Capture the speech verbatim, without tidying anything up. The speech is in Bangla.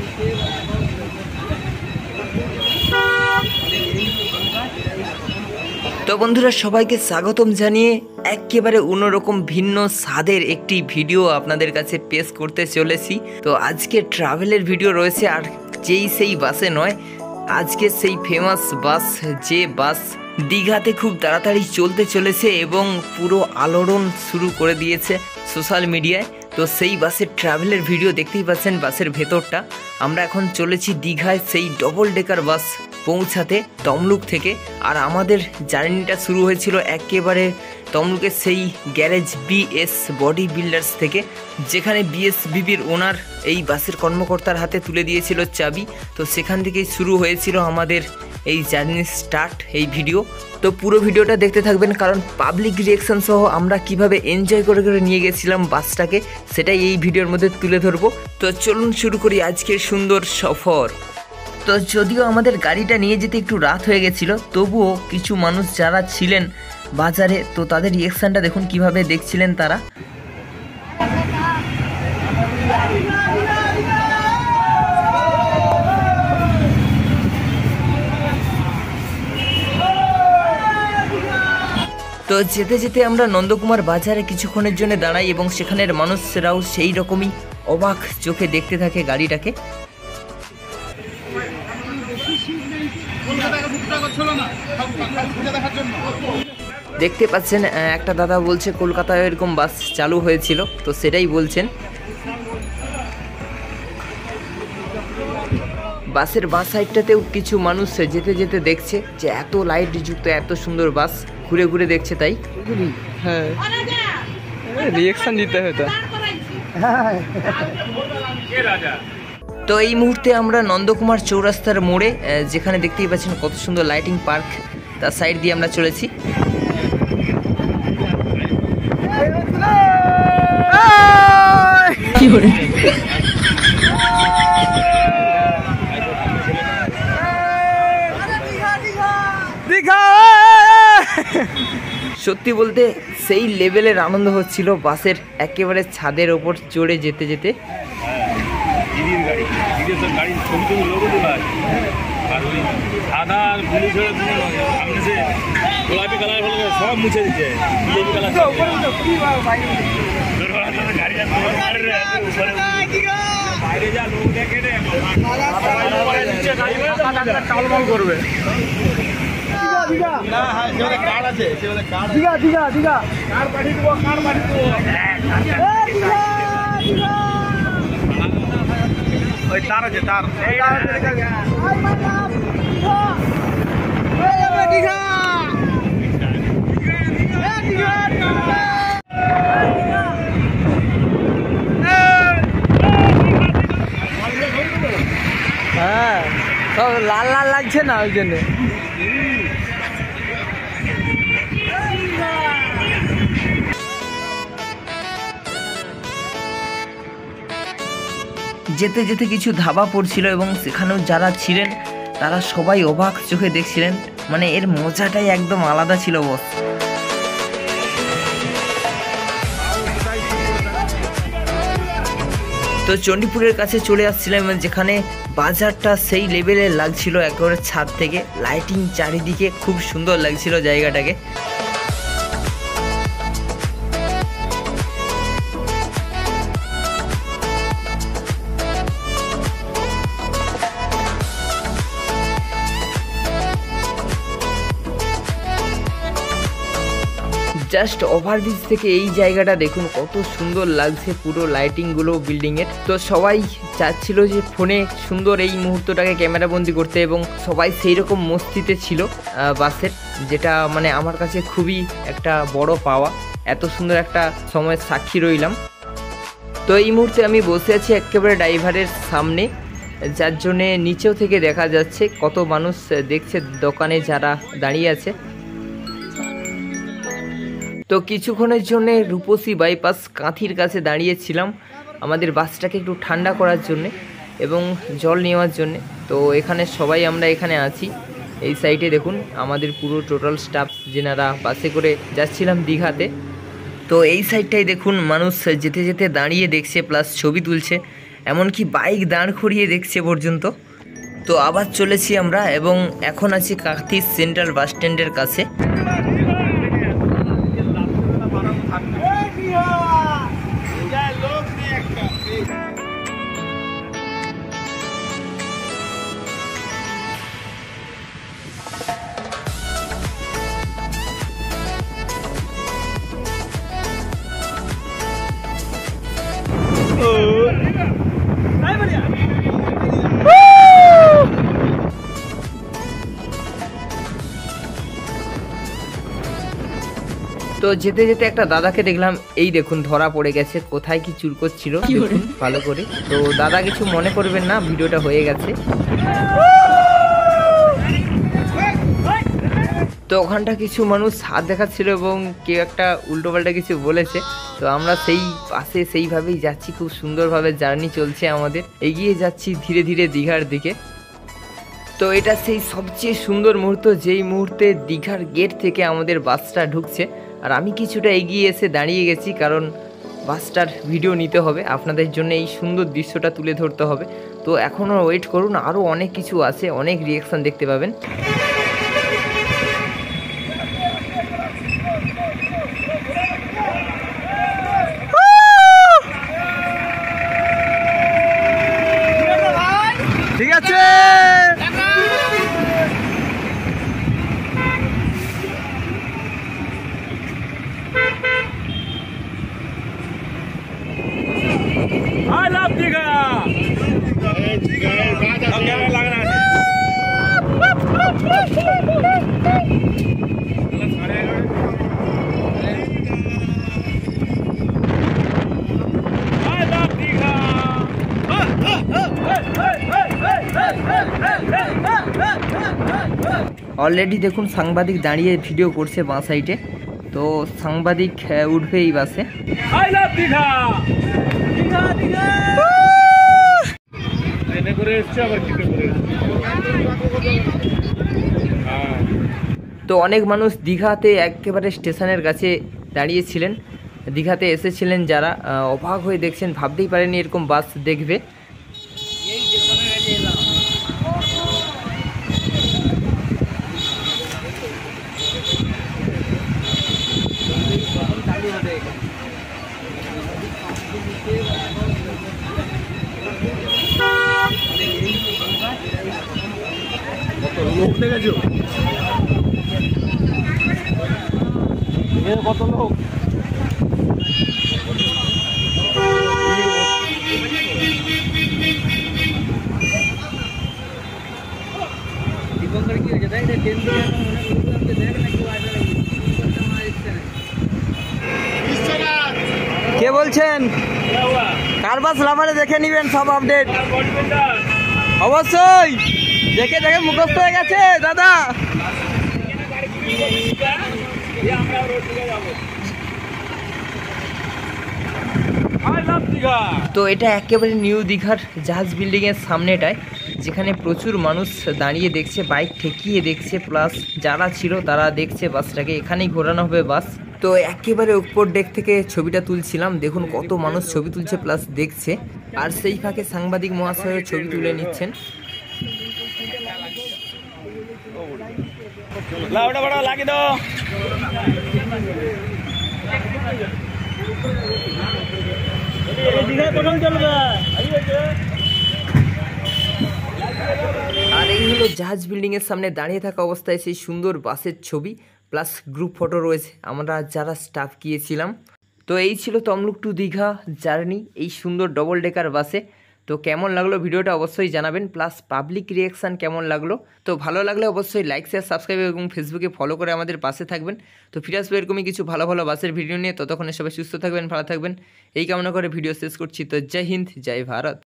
তো বন্ধুরা সবাইকে স্বাগতম জানিয়ে একেবারে অন্যরকম ভিন্ন স্বাদের একটি ভিডিও আপনাদের কাছে পেশ করতে চলেছি। তো আজকে ট্রাভেলের ভিডিও রয়েছে, আর যেই সেই বাসে নয়, আজকে সেই ফেমাস বাস, যে বাস দীঘাতে খুব তাড়াতাড়ি চলতে চলেছে এবং পুরো আলোড়ন শুরু করে দিয়েছে সোশ্যাল মিডিয়ায়। তো সেই বাসের ট্রাভেলের ভিডিও দেখতেই পাচ্ছেন, বাসের ভেতরটা। আমরা এখন চলেছি দীঘায় সেই ডবল ডেকার বাস পৌঁছাতে তমলুক থেকে। আর আমাদের জার্নিটা শুরু হয়েছিল একেবারে তমলুকের সেই গ্যারেজ বিএস বডি বিল্ডার্স থেকে, যেখানে বিএসবিবির ওনার এই বাসের কর্মকর্তার হাতে তুলে দিয়েছিল চাবি। তো সেখান থেকেই শুরু হয়েছিল আমাদের এই জার্নি স্টার্ট, এই ভিডিও। তো পুরো ভিডিওটা দেখতে থাকবেন, কারণ পাবলিক রিয়াকশন সহ আমরা কিভাবে এনজয় করে করে নিয়ে গেছিলাম বাসটাকে, সেটাই এই ভিডিওর মধ্যে তুলে ধরবো। তো চলুন শুরু করি আজকের সুন্দর সফর। তো যদিও আমাদের গাড়িটা নিয়ে যেতে একটু রাত হয়ে গেছিলো, তবুও কিছু মানুষ যারা ছিলেন বাজারে, তো তাদের রিয়াকশানটা দেখুন কিভাবে দেখছিলেন তারা। তো যেতে যেতে আমরা নন্দকুমার বাজারে কিছুক্ষণের জন্য দাঁড়াই এবং সেখানের মানুষরাও সেই রকমই অবাক চোখে দেখতে থাকে গাড়িটাকে। দেখতে পাচ্ছেন একটা দাদা বলছে কলকাতায় এরকম বাস চালু হয়েছিল, তো সেটাই বলছেন। বাসের বাস সাইডটাতেও কিছু মানুষ যেতে যেতে দেখছে যে এত লাইট যুক্ত এত সুন্দর বাস, ঘুরে ঘুরে দেখছে। তাই হ্যাঁ, রিঅ্যাকশন দিতে হতো। তো এই মুহূর্তে আমরা নন্দকুমার চৌরাস্তার মোড়ে, যেখানে দেখতেই পাচ্ছেন কত সুন্দর লাইটিং পার্ক, তার সাইড দিয়ে আমরা চলেছি। সত্যি বলতে সেই লেভেলের আনন্দ হচ্ছিল বাসের একেবারে ছাদের ওপর চড়ে যেতে যেতে। সব মুছে দিচ্ছে বাইরে যা লোক দেখে টালমাল করবে। ওই তার আছে, তার হ্যাঁ, সব লাল লাল লাগছে না, ওই জন্য। যেতে যেতে কিছু ধাবা পড়ছিল এবং সেখানেও যারা ছিলেন তারা সবাই অবাক চোখে দেখছিলেন, মানে এর মজাটাই একদম আলাদা ছিল বস। তো চণ্ডীপুরের কাছে চলে আসছিলাম, যেখানে বাজারটা সেই লেভেলের লাগছিল, একেবারে ছাদ থেকে লাইটিং চারিদিকে, খুব সুন্দর লাগছিল জায়গাটাকে। জাস্ট ওভারব্রিজ থেকে এই জায়গাটা দেখুন কত সুন্দর লাগছে, পুরো লাইটিংগুলো বিল্ডিংয়ের। তো সবাই চাচ্ছিল যে ফোনে সুন্দর এই মুহূর্তটাকে ক্যামেরাবন্দি করতে, এবং সবাই সেই রকম মস্তিতে ছিল বাসের, যেটা মানে আমার কাছে খুবই একটা বড় পাওয়া। এত সুন্দর একটা সময়ের সাক্ষী রইলাম। তো এই মুহূর্তে আমি বসে আছি একেবারে ড্রাইভারের সামনে, যার জন্যে নিচেও থেকে দেখা যাচ্ছে কত মানুষ দেখছে দোকানে যারা দাঁড়িয়ে আছে। তো কিছুক্ষণের জন্য রূপসী বাইপাস কাঁথির কাছে দাঁড়িয়েছিলাম আমাদের বাসটাকে একটু ঠান্ডা করার জন্যে এবং জল নেওয়ার জন্যে। তো এখানে সবাই আমরা এখানে আছি। এই সাইডে দেখুন আমাদের পুরো টোটাল স্টাফ যেনারা বাসে করে যাচ্ছিলাম দীঘাতে। তো এই সাইডটাই দেখুন মানুষ যেতে যেতে দাঁড়িয়ে দেখছে প্লাস ছবি তুলছে। এমনকি বাইক দাঁড় করিয়ে দেখছে পর্যন্ত। তো আবার চলেছি আমরা এবং এখন আছি কাঁথি সেন্ট্রাল বাস স্ট্যান্ডের কাছে। তো যেতে যেতে একটা দাদাকে দেখলাম, এই দেখুন ধরা পড়ে গেছে, কোথায় কি চুর করছিল দেখুন ভালো করে। তো দাদা কিছু মনে করবেন না, ভিডিওটা হয়ে গেছে। তো ওখানটা কিছু মানুষ হাত দেখাচ্ছিল এবং কেউ একটা উল্টোপাল্টা কিছু বলেছে। তো আমরা সেই পাশে সেইভাবেই যাচ্ছি, খুব সুন্দরভাবে জার্নি চলছে আমাদের, এগিয়ে যাচ্ছি ধীরে ধীরে দীঘার দিকে। তো এটা সেই সবচেয়ে সুন্দর মুহূর্ত, যেই মুহূর্তে দীঘার গেট থেকে আমাদের বাসটা ঢুকছে। আর আমি কিছুটা এগিয়ে এসে দাঁড়িয়ে গেছি, কারণ বাসটার ভিডিও নিতে হবে, আপনাদের জন্য এই সুন্দর দৃশ্যটা তুলে ধরতে হবে। তো এখনও ওয়েট করুন, আরও অনেক কিছু আছে, অনেক রিয়াকশান দেখতে পাবেন। ঠিক আছে, I love Digha. अब कैमरा लग रहा है। I love Digha. অলরেডি দেখুন সাংবাদিক দাঁড়িয়ে ভিডিও করছে বাঁ সাইডে। তো সাংবাদিক আহ, উঠবে এই বাসে। I love Digha. Digha, Digha. এনে করে এসছে আবার কিপে করে এসছে। হ্যাঁ। তো অনেক মানুষ দীঘাতে একেবারে স্টেশনের কাছে দাঁড়িয়েছিলেন, দীঘাতে এসেছিলেন যারা, আহ, অবাক হয়ে দেখছেন, ভাবতেই পারেনি এরকম বাস দেখবে। লোক দেখেছো? কত লোক? কে বলছেন? কার বাস লাভারে দেখে নিবেন সব আপডেট অবশ্যই। দেখে দেখে মুখস্থ হয়ে গেছে দাদা। তো এটা একেবারে নিউ দীঘার জাহাজ বিল্ডিংয়ের সামনেটায়, যেখানে প্রচুর মানুষ দাঁড়িয়ে দেখছে, বাইক ঠেকিয়ে দেখছে, প্লাস যারা ছিল তারা দেখছে বাসটাকে। এখানেই ঘোরানো হবে বাস। তো একেবারে উপর ডেক থেকে ছবিটা তুলছিলাম, দেখুন কত মানুষ ছবি তুলছে প্লাস দেখছে। আর সেই ফাঁকে সাংবাদিক মহাশয়ের ছবি তুলে নিচ্ছেন। লাউডা বড় লাগি দাও। দীঘা কখন চলবে? আর এই হলো জাহাজ বিল্ডিংয়ের সামনে দাঁড়িয়ে থাকা অবস্থায় সেই সুন্দর বাসের ছবি, প্লাস গ্রুপ ফটো রয়েছে আমরা যারা স্টাফ গিয়েছিলাম। তো এই ছিল তমলুক টু দীঘা জার্নি এই সুন্দর ডবল ডেকার বাসে। তো কেমন লাগলো ভিডিওটা অবশ্যই জানাবেন, প্লাস পাবলিক রিয়াকশান কেমন লাগলো। তো ভালো লাগলে অবশ্যই লাইক শেয়ার সাবস্ক্রাইব এবং ফেসবুকে ফলো করে আমাদের পাশে থাকবেন। তো ফিরে আসবো এরকমই কিছু ভালো ভালো বাসের ভিডিও নিয়ে। ততক্ষণে সবাই সুস্থ থাকবেন, ভালো থাকবেন এই কামনা করে ভিডিও শেষ করছি। তো জয় হিন্দ, জয় ভারত।